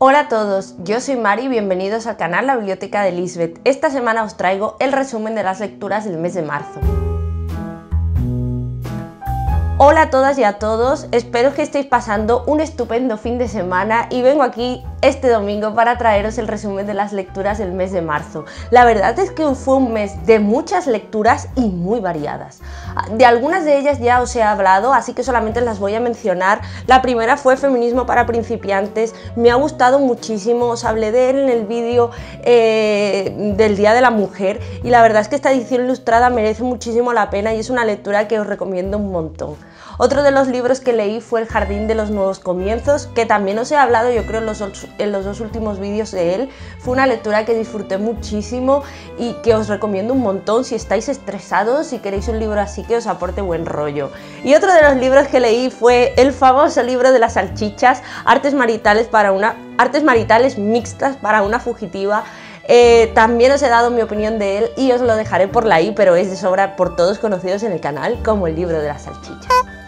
Hola a todos, yo soy Mari y bienvenidos al canal La Biblioteca de Lisbeth. Esta semana os traigo el resumen de las lecturas del mes de marzo. Hola a todas y a todos, espero que estéis pasando un estupendo fin de semana y vengo aquí este domingo para traeros el resumen de las lecturas del mes de marzo. La verdad es que fue un mes de muchas lecturas y muy variadas. De algunas de ellas ya os he hablado, así que solamente las voy a mencionar. La primera fue Feminismo para principiantes, me ha gustado muchísimo, os hablé de él en el vídeo del Día de la Mujer y la verdad es que esta edición ilustrada merece muchísimo la pena y es una lectura que os recomiendo un montón. Otro de los libros que leí fue El Jardín de los Nuevos Comienzos, que también os he hablado yo creo en los dos últimos vídeos de él. Fue una lectura que disfruté muchísimo y que os recomiendo un montón si estáis estresados, si queréis un libro así que os aporte buen rollo. Y otro de los libros que leí fue el famoso libro de las salchichas, Artes maritales mixtas para una fugitiva. También os he dado mi opinión de él y os lo dejaré por la i, pero es de sobra por todos conocidos en el canal como el libro de las salchichas.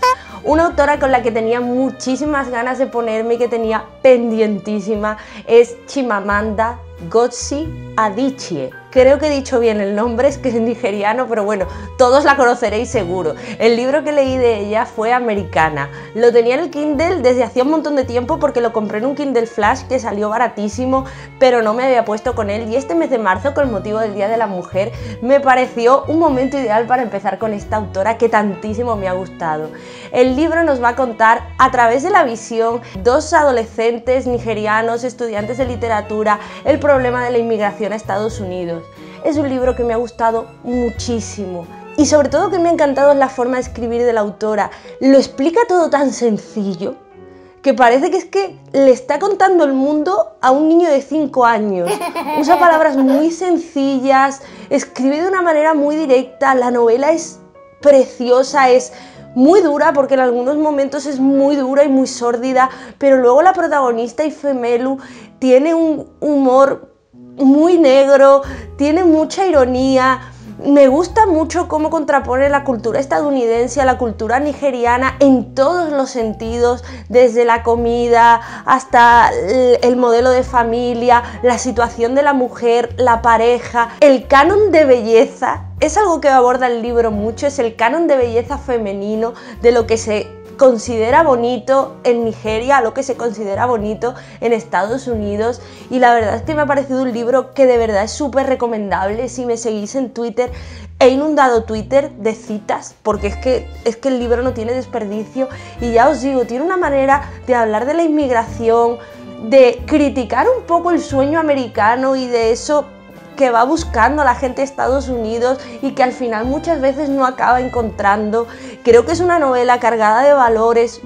Una autora con la que tenía muchísimas ganas de ponerme y que tenía pendientísima es Chimamanda Ngozi Adichie. Creo que he dicho bien el nombre, es que es nigeriano, pero bueno, todos la conoceréis seguro. El libro que leí de ella fue Americana. Lo tenía en el Kindle desde hacía un montón de tiempo porque lo compré en un Kindle Flash que salió baratísimo, pero no me había puesto con él y este mes de marzo, con motivo del Día de la Mujer, me pareció un momento ideal para empezar con esta autora que tantísimo me ha gustado. El libro nos va a contar, a través de la visión, dos adolescentes nigerianos, estudiantes de literatura, el problema de la inmigración a Estados Unidos. Es un libro que me ha gustado muchísimo y sobre todo que me ha encantado la forma de escribir de la autora. Lo explica todo tan sencillo que parece que es que le está contando el mundo a un niño de 5 años. Usa palabras muy sencillas, escribe de una manera muy directa, la novela es preciosa, es muy dura porque en algunos momentos es muy dura y muy sórdida, pero luego la protagonista Ifemelu tiene un humor muy negro, tiene mucha ironía. Me gusta mucho cómo contrapone la cultura estadounidense a la cultura nigeriana en todos los sentidos, desde la comida hasta el modelo de familia, la situación de la mujer, la pareja, el canon de belleza. Es algo que aborda el libro mucho, es el canon de belleza femenino, de lo que se considera bonito en Nigeria, lo que se considera bonito en Estados Unidos, y la verdad es que me ha parecido un libro que de verdad es súper recomendable. Si me seguís en Twitter, he inundado Twitter de citas porque es que el libro no tiene desperdicio y ya os digo, tiene una manera de hablar de la inmigración, de criticar un poco el sueño americano y de eso que va buscando la gente de Estados Unidos y que al final muchas veces no acaba encontrando. Creo que es una novela cargada de valores,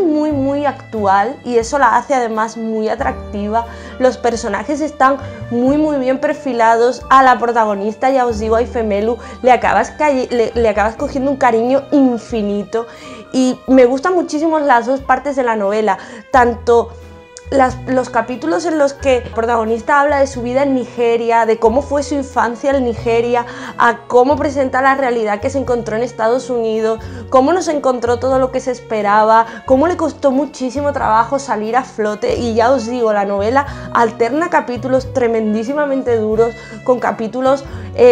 muy actual, y eso la hace además muy atractiva. Los personajes están muy bien perfilados. A la protagonista, ya os digo, a Ifemelu, le acabas cogiendo un cariño infinito y me gustan muchísimo las dos partes de la novela, tanto los capítulos en los que el protagonista habla de su vida en Nigeria, de cómo fue su infancia en Nigeria, a cómo presenta la realidad que se encontró en Estados Unidos, cómo no se encontró todo lo que se esperaba, cómo le costó muchísimo trabajo salir a flote. Y ya os digo, la novela alterna capítulos tremendísimamente duros con capítulos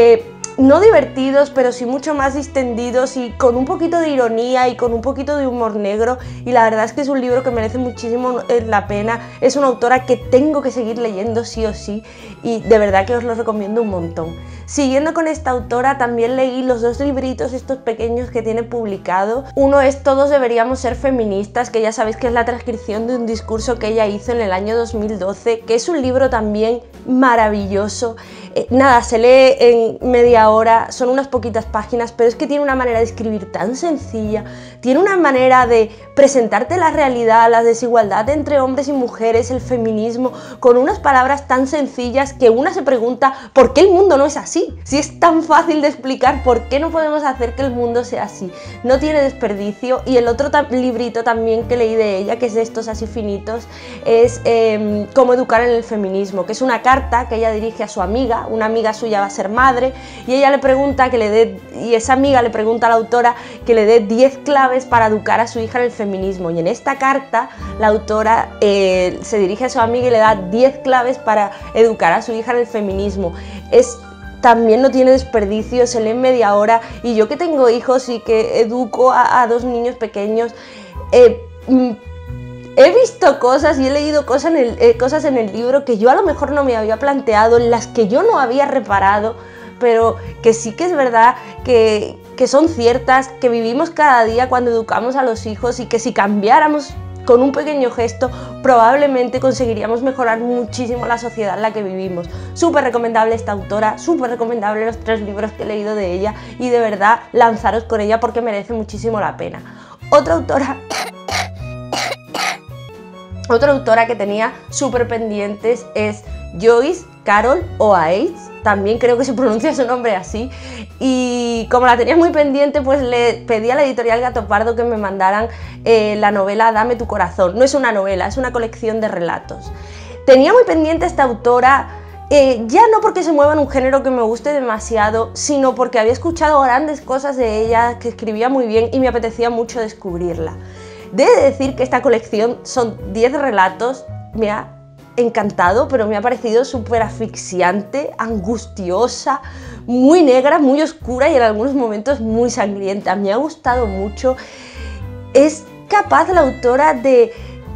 no divertidos, pero sí mucho más distendidos y con un poquito de ironía y con un poquito de humor negro, y la verdad es que es un libro que merece muchísimo la pena. Es una autora que tengo que seguir leyendo sí o sí y de verdad que os lo recomiendo un montón. Siguiendo con esta autora, también leí los dos libritos estos pequeños que tiene publicado. Uno es Todos deberíamos ser feministas, que ya sabéis que es la transcripción de un discurso que ella hizo en el año 2012, que es un libro también maravilloso. Nada, se lee en media hora, son unas poquitas páginas, pero es que tiene una manera de escribir tan sencilla, tiene una manera de presentarte la realidad, la desigualdad entre hombres y mujeres, el feminismo, con unas palabras tan sencillas que una se pregunta ¿por qué el mundo no es así? Si es tan fácil de explicar, ¿por qué no podemos hacer que el mundo sea así? No tiene desperdicio. Y el otro librito también que leí de ella, que es de estos así finitos, es Cómo educar en el feminismo, que es una carta carta que ella dirige a su amiga, una amiga suya va a ser madre, y ella le pregunta y esa amiga le pregunta a la autora que le dé 10 claves para educar a su hija en el feminismo, y en esta carta la autora se dirige a su amiga y le da 10 claves para educar a su hija en el feminismo. También no tiene desperdicio, se lee en media hora, y yo que tengo hijos y que educo a 2 niños pequeños, he visto cosas y he leído cosas en el libro que yo a lo mejor no me había planteado, en las que yo no había reparado, pero que sí que es verdad que son ciertas, que vivimos cada día cuando educamos a los hijos, y que si cambiáramos con un pequeño gesto probablemente conseguiríamos mejorar muchísimo la sociedad en la que vivimos. Súper recomendable esta autora, súper recomendable los 3 libros que he leído de ella, y de verdad lanzaros con ella porque merece muchísimo la pena. Otra autora que tenía súper pendientes es Joyce Carol Oates, también creo que se pronuncia su nombre así, y como la tenía muy pendiente, pues le pedí a la editorial Gato Pardo que me mandaran la novela Dame tu corazón. No es una novela, es una colección de relatos. Tenía muy pendiente esta autora, ya no porque se mueva en un género que me guste demasiado, sino porque había escuchado grandes cosas de ella, que escribía muy bien y me apetecía mucho descubrirla. Debo decir que esta colección son 10 relatos, me ha encantado, pero me ha parecido súper asfixiante, angustiosa, muy negra, muy oscura y en algunos momentos muy sangrienta. Me ha gustado mucho. Es capaz la autora de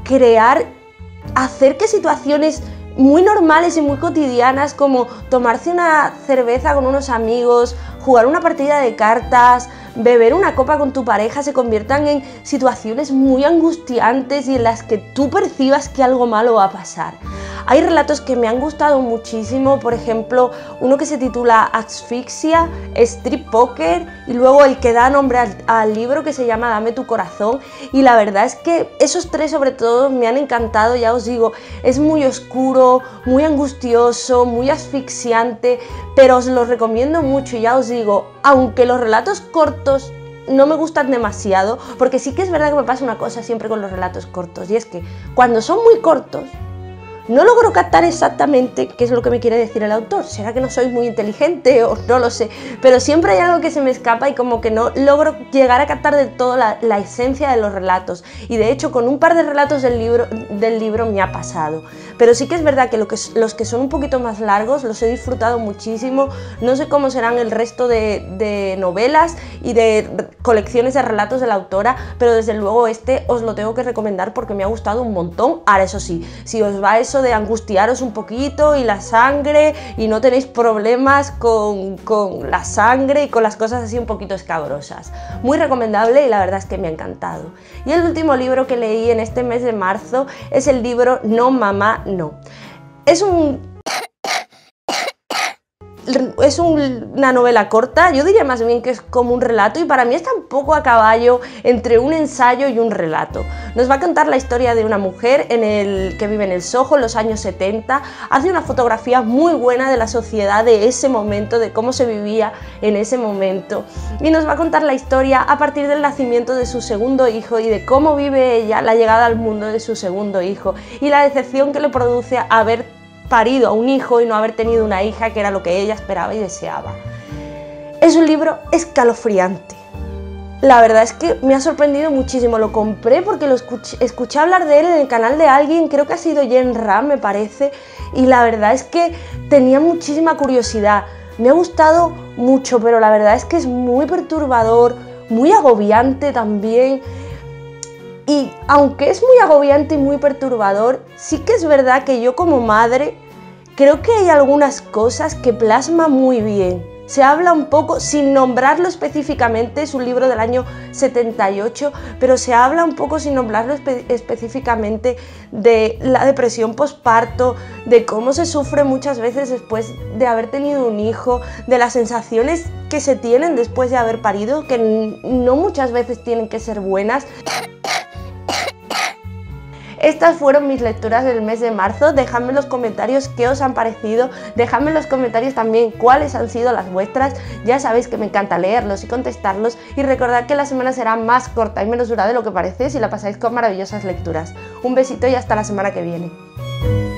hacer que situaciones muy normales y muy cotidianas, como tomarse una cerveza con unos amigos, jugar una partida de cartas, beber una copa con tu pareja, se conviertan en situaciones muy angustiantes y en las que tú percibas que algo malo va a pasar. Hay relatos que me han gustado muchísimo, por ejemplo, uno que se titula Asfixia, Strip Poker, y luego el que da nombre al libro, que se llama Dame tu corazón, y la verdad es que esos 3 sobre todo me han encantado. Ya os digo, es muy oscuro, muy angustioso, muy asfixiante, pero os lo recomiendo mucho. Y ya os digo, aunque los relatos cortos no me gustan demasiado, porque sí que es verdad que me pasa una cosa siempre con los relatos cortos, y es que cuando son muy cortos no logro captar exactamente qué es lo que me quiere decir el autor. ¿Será que no soy muy inteligente o no lo sé? Pero siempre hay algo que se me escapa y como que no logro llegar a captar del todo la esencia de los relatos. Y de hecho con un par de relatos del libro me ha pasado. Pero sí que es verdad que los que son un poquito más largos los he disfrutado muchísimo. No sé cómo serán el resto de novelas y de colecciones de relatos de la autora, pero desde luego este os lo tengo que recomendar porque me ha gustado un montón. Ahora, eso sí, si os va eso de angustiaros un poquito y la sangre y no tenéis problemas con la sangre y con las cosas así un poquito escabrosas, muy recomendable, y la verdad es que me ha encantado. Y el último libro que leí en este mes de marzo es el libro No, mamá, no. Es una novela corta, yo diría más bien que es como un relato, y para mí está un poco a caballo entre un ensayo y un relato. Nos va a contar la historia de una mujer que vive en el Soho en los años 70, hace una fotografía muy buena de la sociedad de ese momento, de cómo se vivía en ese momento, y nos va a contar la historia a partir del nacimiento de su segundo hijo y de cómo vive ella la llegada al mundo de su segundo hijo y la decepción que le produce haber parido a un hijo y no haber tenido una hija, que era lo que ella esperaba y deseaba. Es un libro escalofriante. La verdad es que me ha sorprendido muchísimo. Lo compré porque escuché hablar de él en el canal de alguien, creo que ha sido Jen Ram, me parece, y la verdad es que tenía muchísima curiosidad. Me ha gustado mucho, pero la verdad es que es muy perturbador, muy agobiante también. Y aunque es muy agobiante y muy perturbador, sí que es verdad que yo como madre creo que hay algunas cosas que plasma muy bien. Se habla un poco, sin nombrarlo específicamente, es un libro del año 78, pero se habla un poco sin nombrarlo específicamente de la depresión posparto, de cómo se sufre muchas veces después de haber tenido un hijo, de las sensaciones que se tienen después de haber parido, que no muchas veces tienen que ser buenas. Estas fueron mis lecturas del mes de marzo. Dejadme en los comentarios qué os han parecido, dejadme en los comentarios también cuáles han sido las vuestras. Ya sabéis que me encanta leerlos y contestarlos, y recordad que la semana será más corta y menos dura de lo que parece si la pasáis con maravillosas lecturas. Un besito y hasta la semana que viene.